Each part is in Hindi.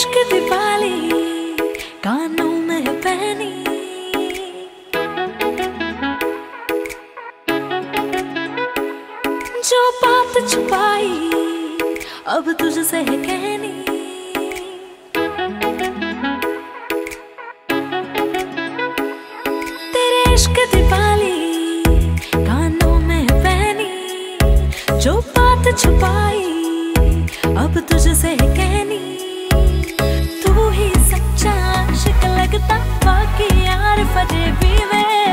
इश्क दी बाली कानों में पहनी, जो बात छुपाई अब तुझसे है कहनी। तेरे इश्क दी बाली कानों में पहनी, जो बात छुपाई अब तुझसे है कहनी। तू ही सच्चा आशिक लगता, बाकी यार फरेबी में।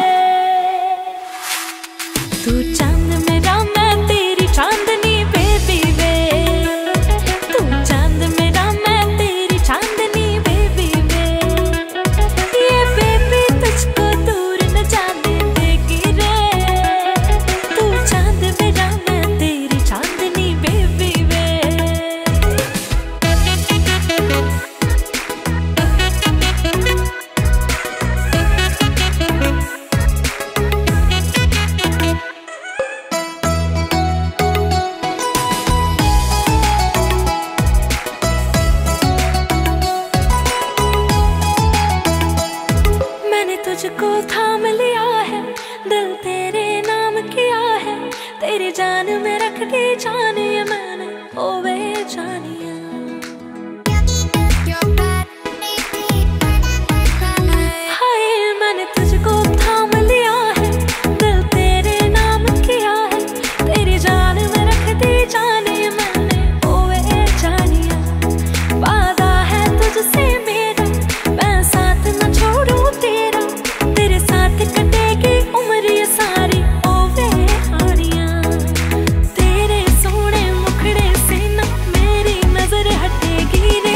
तू चांद मेरा मैं तेरी चांदनी बेबी वे, तू चांद मेरा मैं तेरी चांदनी बेबी वे। ये बेबी तुझको दूर न जाने देगी रे, तू चांद मेरा मैं तेरी चांदनी बेबी वे। तुझको थाम लिया है, दिल तेरे नाम किया है। तेरी जान में रख दी जानिए मैंने, ओ वे जानिया। हाय मैंने तुझको थाम लिया है, दिल तेरे नाम किया है। तेरी जान में रख दी जानिए मैंने, ओ वे जानिया। वादा है तुझसे मेरा, मैं साथ न छोड़ूं तेरा। तेरे साथ कटेगी उम्र ये सारी, ओ वे हानिया। तेरे सोने मुखड़े से ना मेरी नजर हटेगी रे।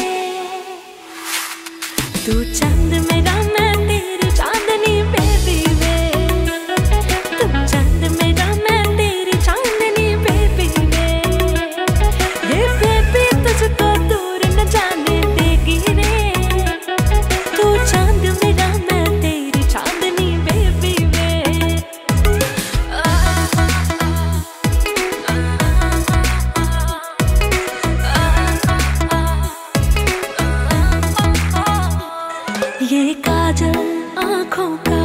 तू चांद मेरा मैं तेरी चांदनी बेबी वे, तू चांद मेरा मैं तेरी चांदनी बेबी वे। ये बेबी तुझको दूर न जाने देगी रे, तू चांद मेरा मैं तेरी चांदनी बेबी वे। ये काजल आँखों का